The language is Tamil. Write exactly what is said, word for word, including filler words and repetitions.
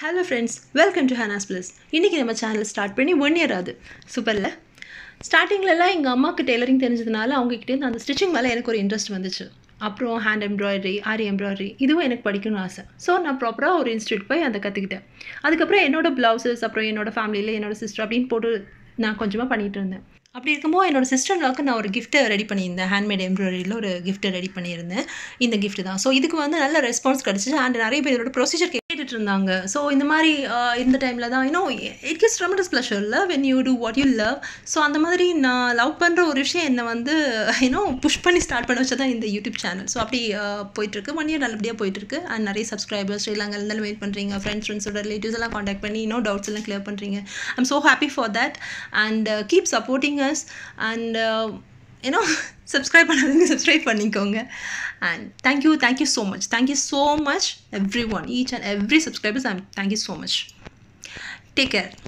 Hello friends, welcome to Hannah's Bliss. இன்னைக்கு நம்ம சேனல் ஸ்டார்ட் பண்ணி ஒன் இயர் ஆகுது. சூப்பர்ல. ஸ்டார்டிங்லலாம் எங்கள் அம்மாவுக்கு டெய்லரிங் தெரிஞ்சதுனால அவங்ககிட்டேருந்து அந்த ஸ்டிச்சிங் மேலே எனக்கு ஒரு இன்ட்ரெஸ்ட் வந்துச்சு. அப்புறம் ஹேண்ட் எம்ப்ராய்டரி, ஆரி எம்ப்ராய்டரி இதுவும் எனக்கு படிக்கணும்னு ஆசை. ஸோ நான் ப்ராப்பராக ஒரு இன்ஸ்டியூட் போய் அதை கற்றுக்கிட்டேன். அதுக்கப்புறம் என்னோட ப்ளவுசஸ், அப்புறம் என்னோட ஃபேமிலியில் என்னோட சிஸ்டர் அப்படின்னு போட்டு நான் கொஞ்சமாக பண்ணிகிட்டு இருந்தேன். அப்படி இருக்கும்போது என்னோட சிஸ்டர்லாவுக்கு நான் ஒரு கிஃப்ட்டை ரெடி பண்ணியிருந்தேன். ஹேண்ட்மேட் எம்ப்ராய்டரியில் ஒரு கிஃப்ட்டை ரெடி பண்ணியிருந்தேன். இந்த கிஃப்ட் தான். ஸோ இதுக்கு வந்து நல்ல ரெஸ்பான்ஸ் கிடச்சிச்சு. அண்ட் நிறைய பேர் இதோட ப்ரொசீஜர் கேட்டுட்டு இருந்தாங்க. ஸோ இந்த மாதிரி இந்த டைமில் தான் you know it gives tremendous pleasure இல்லை when you do what you love. So அந்த மாதிரி நான் லவ் பண்ணுற ஒரு விஷயம் என்னை வந்து யூனோ புஷ் பண்ணி ஸ்டார்ட் பண்ண வச்சா தான் இந்த யூடியூப் சேனல். ஸோ அப்படி போயிட்டுருக்கு. ஒன் இயர் நல்லபடியாக போயிட்டுருக்கு. அண்ட் நிறைய சப்ஸ்கிரைபர்ஸ் ஸ்ரீலங்கா இருந்தாலும் வெயிட் பண்ணுறீங்க. ஃப்ரெண்ட்ஸ் ஃப்ரெண்ட்ஸோட ரிலேட்டிவ்ஸ் எல்லாம் காண்டாக்ட் பண்ணி இன்னும் டவுட்ஸ் எல்லாம் கிளியர் பண்ணுறீங்க. I am so happy for that. And keep supporting us. And you know subscribe பண்ணாதீங்க, subscribe பண்ணிக்கோங்க. And thank you thank you so much thank you so much everyone, each and every subscribers. I'm thank you so much. Take care.